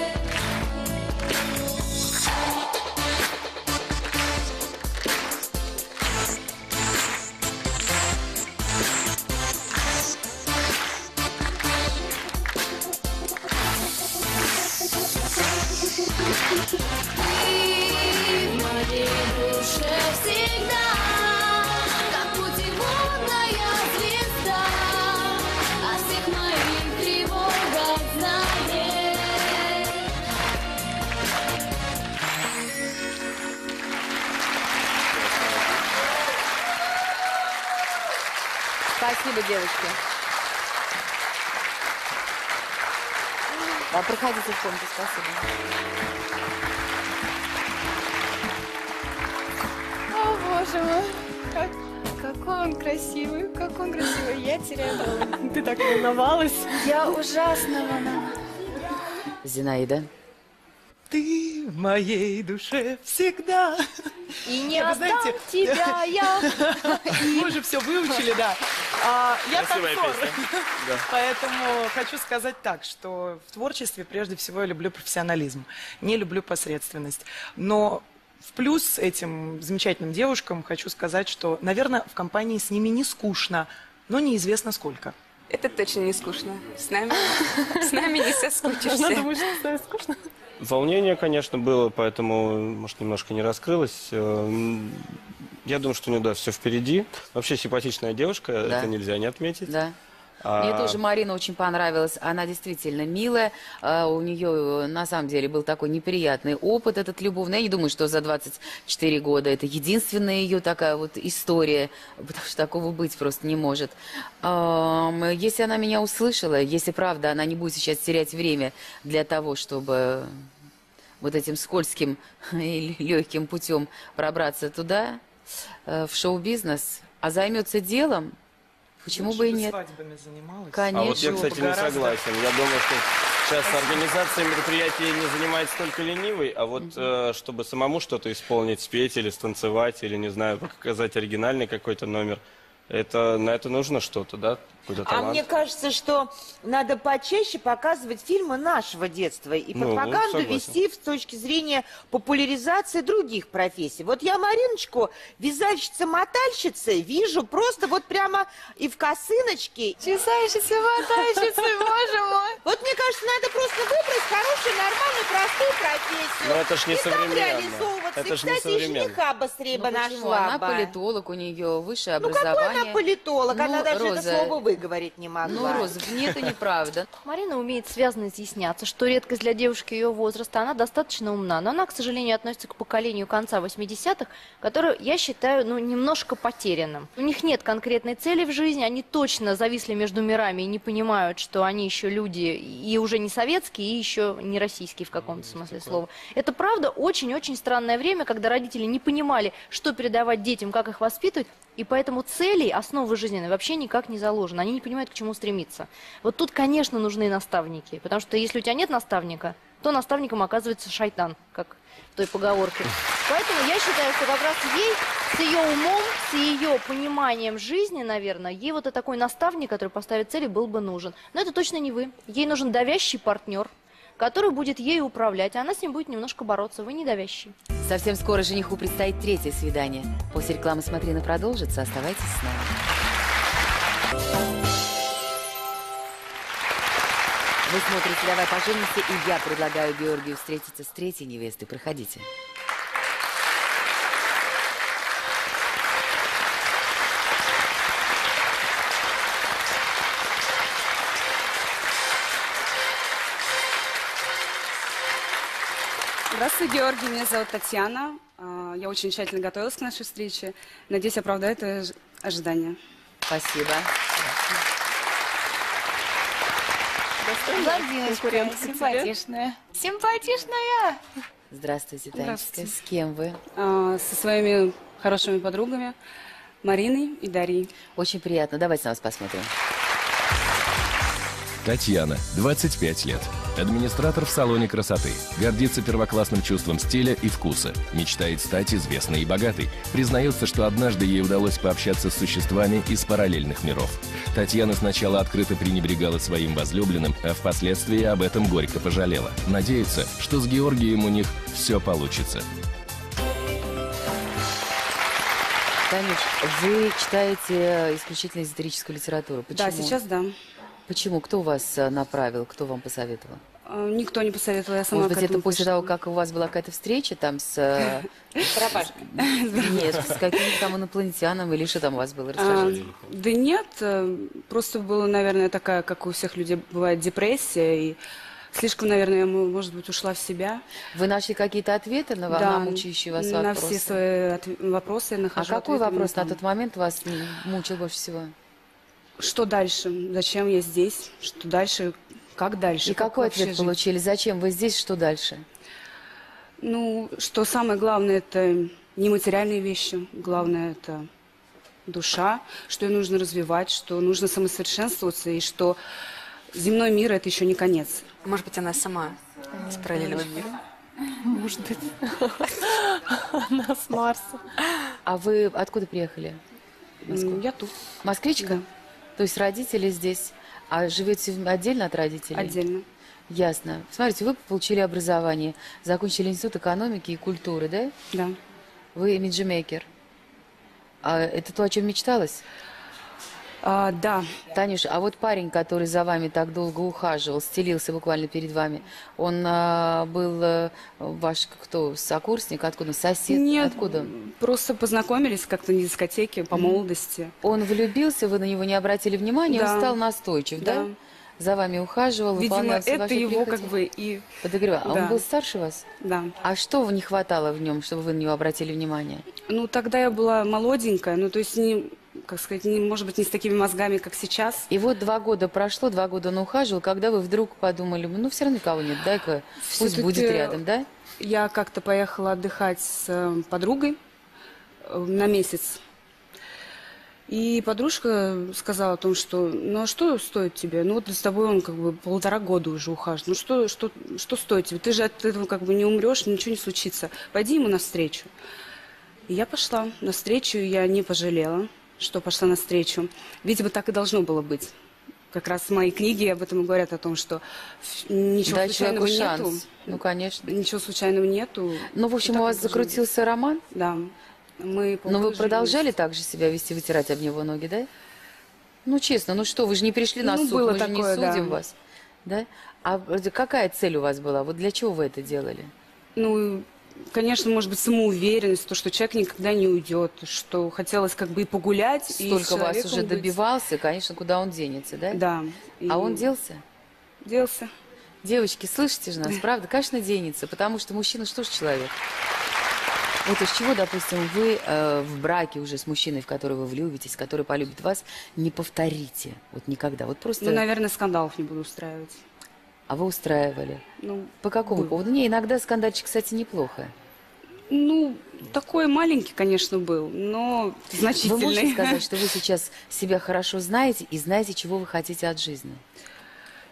Ты в моей душе всегда, как путеводная звезда, о всех моих тревогах знает. Спасибо, девочки. Да, проходите в комнату, спасибо. О, боже мой, какой он красивый, как он красивый. Я теряю голову. Ты так волновалась. Я ужасно волновалась. Зинаида. Ты в моей душе всегда. И не Вы отдам знаете, тебя я. Мы же все выучили, да. Я Красивая танцор. песня. Да. Поэтому хочу сказать так, что в творчестве прежде всего я люблю профессионализм, не люблю посредственность. Но в плюс этим замечательным девушкам хочу сказать, что, наверное, в компании с ними не скучно, но неизвестно сколько. Это точно не скучно. С нами не соскучишься. Думаешь, что с нами скучно? Волнение, конечно, было, поэтому, может, немножко не раскрылось. Я думаю, что у нее, да, все впереди. Вообще симпатичная девушка, Да. это нельзя не отметить. Да. Мне тоже Марина очень понравилась. Она действительно милая. У нее на самом деле был такой неприятный опыт этот любовный. Я не думаю, что за 24 года это единственная ее такая вот история, потому что такого быть просто не может. Если она меня услышала, если правда она не будет сейчас терять время для того, чтобы вот этим скользким и легким путем пробраться туда, в шоу-бизнес, а займется делом, почему бы и нет? Свадьбами занималась. Конечно. А вот я, кстати, не согласен. Я думаю, что сейчас организация мероприятий не занимается только ленивый, а вот чтобы самому что-то исполнить, спеть или станцевать, или, не знаю, показать оригинальный какой-то номер, на это нужно что-то, да? Какой-то А талант. мне кажется, что надо почаще показывать фильмы нашего детства и Ну, пропаганду согласен. вести с точки зрения популяризации других профессий. Вот я Мариночку, вязальщица-мотальщица, вижу просто вот прямо и в косыночке. Чесальщица-мотальщица, боже мой. Вот мне кажется, надо просто выбрать хорошую, нормальную, простую профессию. Но это ж не и там современно. реализовываться. Это И, ж не кстати, и современно. жениха быстрее бы Почему? нашла Она бы. политолог, у нее высшее Ну какой образование. она политолог? Она Ну, даже это Роза, слово выговорить не могла. Ну, Роза, нет, это неправда. Марина умеет связно изъясняться, что редкость для девушки ее возраста. Она достаточно умна, но она, к сожалению, относится к поколению конца 80-х, которое я считаю, немножко потерянным. У них нет конкретной цели в жизни, они точно зависли между мирами и не понимают, что они еще люди и уже не советские, и еще не российские в каком-то смысле слова. Это правда очень-очень странное время, когда родители не понимали, что передавать детям, как их воспитывать, и поэтому целей, основы жизненной вообще никак не заложено. Они не понимают, к чему стремиться. Вот тут, конечно, нужны наставники, потому что если у тебя нет наставника, то наставником оказывается шайтан, как в той поговорке. Поэтому я считаю, что как раз ей, с ее умом, с ее пониманием жизни, наверное, ей вот такой наставник, который поставит цели, был бы нужен. Но это точно не вы. Ей нужен давящий партнер, который будет ею управлять, а она с ним будет немножко бороться. Вы не давящий. Совсем скоро жениху предстоит 3-е свидание. После рекламы «Смотрина» продолжится. Оставайтесь с нами. Вы смотрите «Давай поженимся», и я предлагаю Георгию встретиться с 3-й невестой. Проходите. Здравствуй, Георгий. Меня зовут Татьяна. Я очень тщательно готовилась к нашей встрече. Надеюсь, оправдаю это ожидание. Спасибо. Блондиночка, симпатичная. Симпатичная. Здравствуйте, Танечка. С кем вы? Со своими хорошими подругами Мариной и Дарьей. Очень приятно. Давайте на вас посмотрим. Татьяна, 25 лет. Администратор в салоне красоты. Гордится первоклассным чувством стиля и вкуса. Мечтает стать известной и богатой. Признается, что однажды ей удалось пообщаться с существами из параллельных миров. Татьяна сначала открыто пренебрегала своим возлюбленным, а впоследствии об этом горько пожалела. Надеется, что с Георгием у них все получится. Танюш, вы читаете исключительно эзотерическую литературу. Почему? Да, сейчас да. Почему? Кто вас направил? Кто вам посоветовал? Никто не посоветовал, я сама. Может быть, это после того, как у вас была какая-то встреча там с... Нет, с каким-то там инопланетяном или что там у вас было? Расскажите. Да нет, просто была, наверное, такая, как у всех людей бывает, депрессия, и слишком, наверное, я, может быть, ушла в себя. Вы нашли какие-то ответы на мучающие вас вопросы? На все свои вопросы я нахожу. А какой вопрос на тот момент вас мучил больше всего? Что дальше? Зачем я здесь? Что дальше? Как дальше? И какой ответ получили? Зачем вы здесь? Что дальше? Ну, что самое главное, это нематериальные вещи. Главное, это душа, что ее нужно развивать, что нужно самосовершенствоваться, и что земной мир – это еще не конец. Может быть, она сама с параллельного мира? Может быть. Она с Марса. А вы откуда приехали? Я тут. Москвичка? Да. То есть родители здесь, а живете отдельно от родителей? Отдельно. Ясно. Смотрите, вы получили образование, закончили институт экономики и культуры, да? Да. Вы имиджмейкер. А это то, о чем мечталось? Да. Танюш, а вот парень, который за вами так долго ухаживал, стелился буквально перед вами, он был ваш кто, сокурсник? Откуда? Сосед? Нет, откуда? Просто познакомились как-то на дискотеке по молодости. Он влюбился, вы на него не обратили внимания, он стал настойчив, да? За вами ухаживал, выполнял все это ваши его прихоти? как бы и... Подогревал. А Да. он был старше вас? Да. А что не хватало в нем, чтобы вы на него обратили внимание? Ну, тогда я была молоденькая, ну, то есть, не, как сказать, не, может быть, не с такими мозгами, как сейчас. И вот 2 года прошло, 2 года он ухаживал, когда вы вдруг подумали, ну, все равно никого нет, дай-ка, пусть Всё-таки будет рядом, да? Я как-то поехала отдыхать с подругой на месяц. И подружка сказала о том, что, ну, а что стоит тебе? Ну, вот с тобой он как бы 1,5 года уже ухаживает. Ну, что стоит тебе? Ты же от этого как бы не умрешь, ничего не случится. Пойди ему навстречу. И я пошла навстречу, и я не пожалела, что пошла навстречу. Видимо, так и должно было быть. Как раз в моей книге об этом и говорят, о том, что ничего Дай случайного человеку нету. шанс. Ну, конечно. Ничего случайного нету. Ну, в общем, у вас закрутился роман? Да. Мы Но вы продолжали так же себя вести, вытирать об него ноги, да? Ну, честно, ну что, вы же не пришли на суд, было мы же не такое, судим да. вас. Да? А какая цель у вас была? Вот для чего вы это делали? Ну, конечно, может быть, самоуверенность, то, что человек никогда не уйдет, что хотелось как бы и погулять, и с Столько вас человеком уже быть. добивался, конечно, куда он денется, да? Да. А он делся? Делся. Девочки, слышите же нас, правда? Конечно, денется, потому что мужчина что ж человек? Вот из чего, допустим, вы в браке уже с мужчиной, в который вы влюбитесь, который полюбит вас, не повторите? Вот никогда. Вот просто... Ну, наверное, скандалов не буду устраивать. А вы устраивали? Ну, по какому поводу? Не, иногда скандальчик, кстати, неплохо. Ну, такой маленький, конечно, был, но значительный. Вы можете сказать, что вы сейчас себя хорошо знаете и знаете, чего вы хотите от жизни?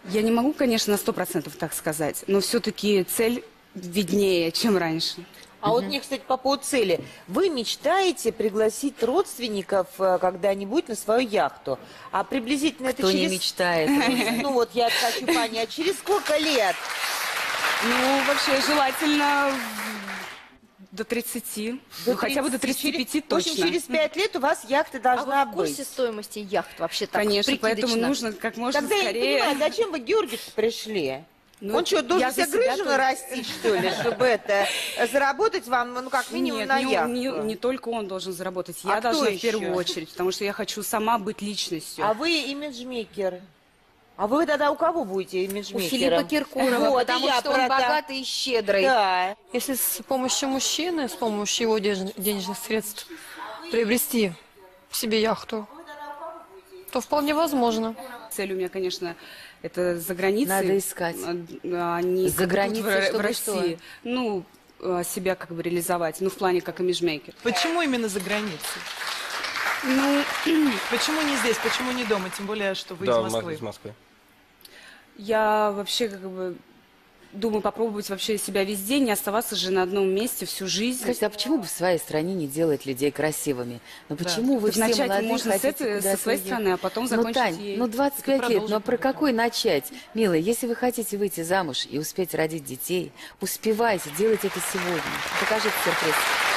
Я не могу, конечно, на 100% так сказать, но все-таки цель виднее, чем раньше. А вот мне, кстати, по поводу цели. Вы мечтаете пригласить родственников когда-нибудь на свою яхту? А приблизительно это Кто через... не мечтает? Ну вот я хочу понять, через сколько лет? Ну, вообще, желательно до 30. Ну, хотя бы до 35 точно. В общем, через 5 лет у вас яхта должна в курсе быть. стоимости яхт вообще так, Конечно, поэтому прикидочно? нужно как можно Тогда скорее... я не понимаю, зачем вы к Георгию пришли? Ну, Он что, должен я себе за себя грыжу тоже. нарастить, что ли, чтобы заработать вам, ну, как минимум, Нет, на яхту? не только он должен заработать, я А кто должна в еще? первую очередь, потому что я хочу сама быть личностью. А вы имиджмейкер. А вы тогда у кого будете У имиджмейкером? Филиппа Киркорова, Вот, потому и я что он про то. богатый и щедрый. Да. Если с помощью мужчины, с помощью его денежных средств приобрести себе яхту, то вполне возможно. Цель у меня, конечно, это за границей. Надо искать. А не За тут границей, в чтобы России. что? Ну, себя как бы реализовать, ну, в плане как имиджмейкер. Почему именно за границей? Ну, Почему не здесь, почему не дома? Тем более, что вы Да, из Москвы. из Москвы. я вообще как бы думаю попробовать вообще себя везде, не оставаться же на одном месте всю жизнь. Скажите, а почему бы в своей стране не делать людей красивыми? Ну почему вы Так все начать молодые можно хотите со куда-то своей ехать? страны, а потом Ну, закончить Тань, ей. ну 25 лет, но про какой начать? Милая, если вы хотите выйти замуж и успеть родить детей, успевайте, делайте это сегодня. Покажите сюрприз.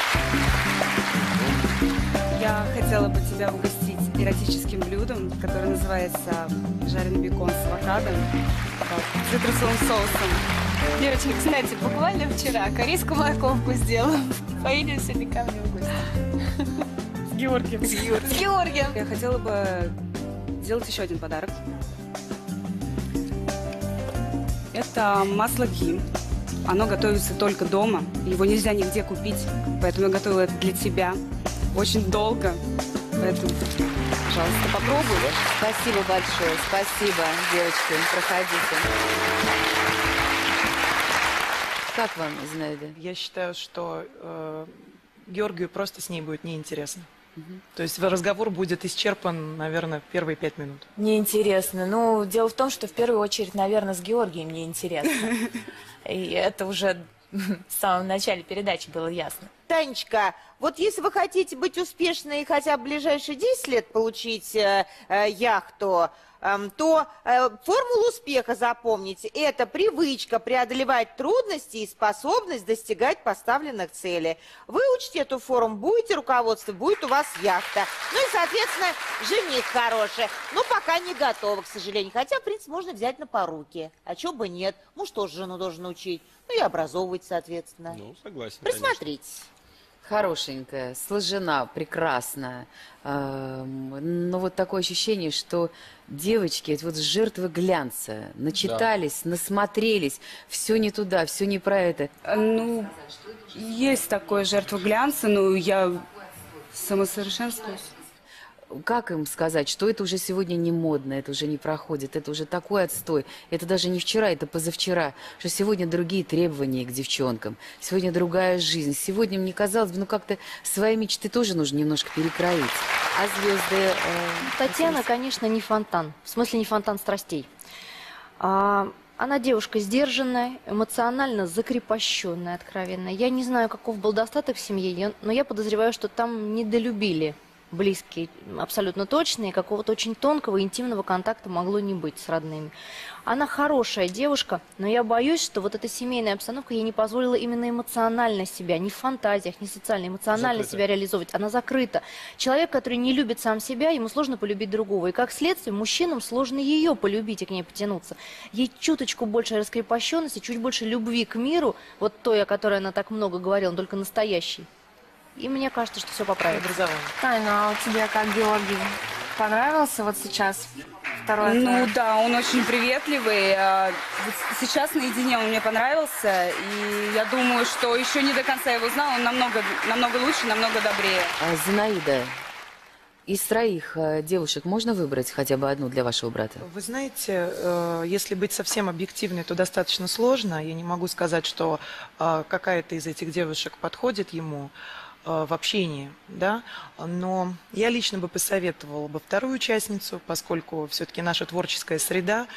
Я хотела бы тебя угостить эротическим блюдом, которое называется жареный бекон с авокадо, с цитрусовым соусом. Девочки, кстати, буквально вчера корейскую морковку сделала. Поедем сегодня ко мне в гости. С Георгием. С Георгием. Я хотела бы сделать еще один подарок. Это масло ки. Оно готовится только дома. Его нельзя нигде купить. Поэтому я готовила это для тебя. Очень долго. Поэтому, пожалуйста, попробуй. Спасибо большое, спасибо, девочки, проходите. Как вам, Зинаида? Я считаю, что Георгию просто с ней будет неинтересно. То есть разговор будет исчерпан, наверное, в первые 5 минут. Неинтересно. Ну, дело в том, что в первую очередь, наверное, с Георгием неинтересно. И это уже в самом начале передачи было ясно. Танечка, вот если вы хотите быть успешной и хотя бы в ближайшие 10 лет получить яхту, то формулу успеха запомните. Это привычка преодолевать трудности и способность достигать поставленных целей. Выучите эту форму, будете руководствовать, будет у вас яхта. Ну и, соответственно, жених хороший. Но пока не готова, к сожалению. Хотя, в принципе, можно взять на поруки. А чего бы нет? Муж тоже жену должен учить. Ну и образовывать, соответственно. Ну, согласен, Присмотритесь. Хорошенькая, сложена, прекрасная. Но вот такое ощущение, что девочки, вот жертвы глянца, начитались, насмотрелись, все не туда, все не про это. Ну, есть такое жертва глянца, но я самосовершенствуюсь. Как им сказать, что это уже сегодня не модно, это уже не проходит, это уже такой отстой, это даже не вчера, это позавчера, что сегодня другие требования к девчонкам, сегодня другая жизнь, сегодня, мне казалось бы, ну как-то свои мечты тоже нужно немножко перекроить, а звезды... Татьяна, конечно, не фонтан, в смысле не фонтан страстей. Она девушка сдержанная, эмоционально закрепощенная, откровенная. Я не знаю, каков был достаток в семье, но я подозреваю, что там недолюбили. Близкие, абсолютно точные, какого-то очень тонкого, интимного контакта могло не быть с родными. Она хорошая девушка, но я боюсь, что вот эта семейная обстановка ей не позволила именно эмоционально себя, не в фантазиях, не социально, эмоционально себя реализовывать. Она закрыта. Человек, который не любит сам себя, ему сложно полюбить другого. И как следствие, мужчинам сложно ее полюбить и к ней потянуться. Ей чуточку больше раскрепощенности, чуть больше любви к миру, вот той, о которой она так много говорила, только настоящей. И мне кажется, что все поправится. Тань, ну а у тебя как Георгий? Понравился вот сейчас второй? Ну да, он очень приветливый. Вот сейчас наедине он мне понравился. И я думаю, что еще не до конца его знала. Он намного лучше, намного добрее. Зинаида, из троих девушек можно выбрать хотя бы одну для вашего брата? Вы знаете, если быть совсем объективной, то достаточно сложно. Я не могу сказать, что какая-то из этих девушек подходит ему в общении, да, но я лично бы посоветовала бы вторую участницу, поскольку все-таки наша творческая среда,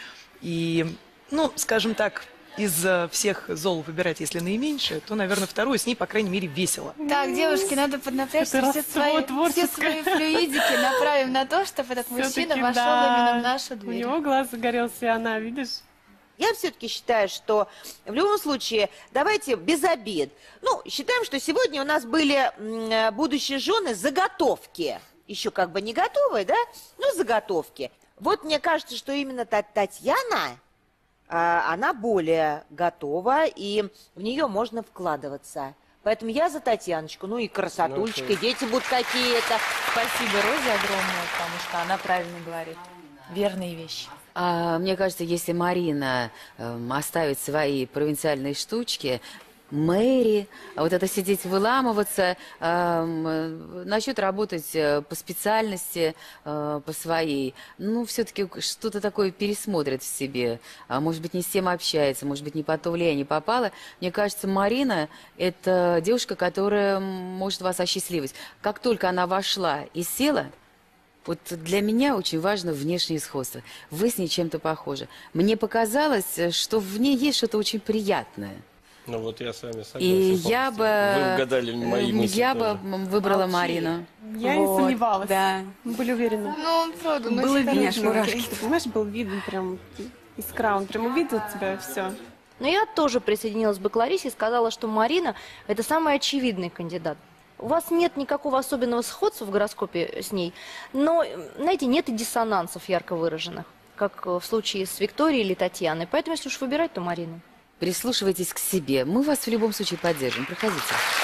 И, ну, скажем так, из всех зол выбирать, если наименьшее, то, наверное, вторую, с ней, по крайней мере, весело. Так, девушки, надо поднапрячься, все свои флюидики направим на то, чтобы этот мужчина вошел именно в нашу дверь. У него глаз загорелся, и она, видишь? Я все-таки считаю, что в любом случае, давайте без обид. Ну, считаем, что сегодня у нас были будущие жены заготовки. Еще как бы не готовые, да? Ну, заготовки. Вот мне кажется, что именно Татьяна, она более готова, и в нее можно вкладываться. Поэтому я за Татьяночку. Ну и красотулечка, дети будут какие-то. Спасибо Розе огромное, потому что она правильно говорит. Верные вещи. Мне кажется, если Марина оставит свои провинциальные штучки, Мэри, вот это сидеть выламываться, начнет работать по специальности, по своей, ну, все-таки что-то такое пересмотрит в себе. Может быть, не с тем общается, может быть, не по то влияние попала. Мне кажется, Марина – это девушка, которая может вас осчастливить. Как только она вошла и села, вот для меня очень важно внешнее сходство. Вы с ней чем-то похожи. Мне показалось, что в ней есть что-то очень приятное. Ну вот я с вами согласен. И я бы... Вы угадали мои мысли Я тоже. бы выбрала Марину. Я не сомневалась. Да. Мы были уверены. Ну, правда, Было видно, мурашки. ты понимаешь, был видно прям искра, он прям увидел тебя, и все. Но я тоже присоединилась бы к Ларисе и сказала, что Марина – это самый очевидный кандидат. У вас нет никакого особенного сходства в гороскопе с ней, но, знаете, нет и диссонансов ярко выраженных, как в случае с Викторией или Татьяной. Поэтому, если уж выбирать, то Марину. Прислушивайтесь к себе. Мы вас в любом случае поддержим. Проходите.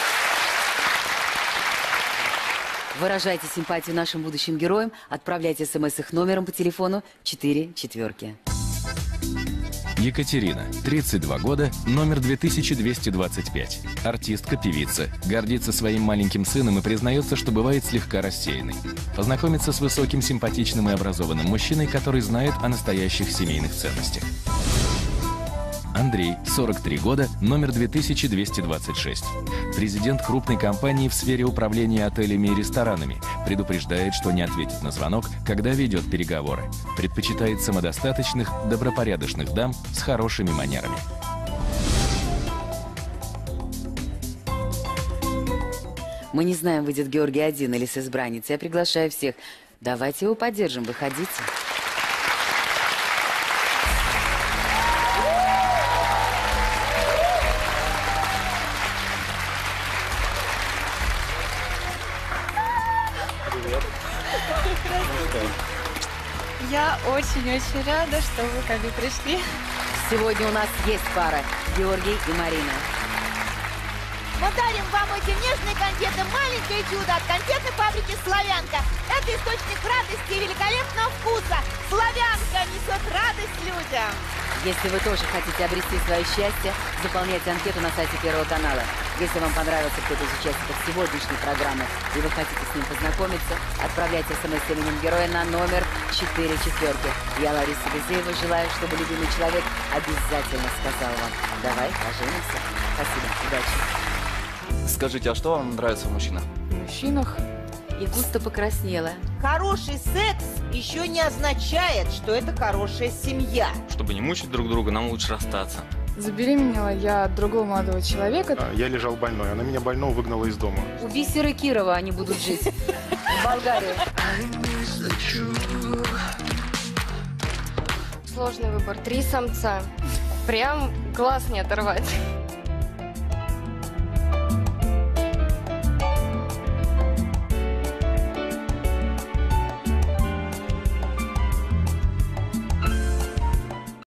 Выражайте симпатию нашим будущим героям. Отправляйте смс их номером по телефону 4 четверки. Екатерина, 32 года, номер 2225. Артистка, певица. Гордится своим маленьким сыном и признается, что бывает слегка рассеянной. Познакомится с высоким, симпатичным и образованным мужчиной, который знает о настоящих семейных ценностях. Андрей, 43 года, номер 2226. Президент крупной компании в сфере управления отелями и ресторанами. Предупреждает, что не ответит на звонок, когда ведет переговоры. Предпочитает самодостаточных, добропорядочных дам с хорошими манерами. Мы не знаем, выйдет Георгий один или с избранницей. Я приглашаю всех. Давайте его поддержим. Выходите. Я очень-очень рада, что вы ко мне пришли. Сегодня у нас есть пара. Георгий и Марина. Мы дарим вам эти нежные конфеты «Маленькое чудо» от конфетной фабрики «Славянка». Это источник радости и великолепного вкуса. «Славянка» несет радость людям. Если вы тоже хотите обрести свое счастье, заполняйте анкету на сайте Первого канала. Если вам понравился кто-то из участников сегодняшней программы и вы хотите с ним познакомиться, отправляйте смс с именем героя на номер 4 четверки. Я, Лариса Гузеева, желаю, чтобы любимый человек обязательно сказал вам: давай поженимся. Спасибо, удачи. Скажите, а что вам нравится в мужчинах? В мужчинах? И густо покраснела. Хороший секс еще не означает, что это хорошая семья. Чтобы не мучить друг друга, нам лучше расстаться. Забеременела я от другого молодого человека. Я лежал больной, она меня больного выгнала из дома. У Бисера Кирова они будут жить. В Болгарии. Сложный выбор. 3 самца. Прям глаз не оторвать.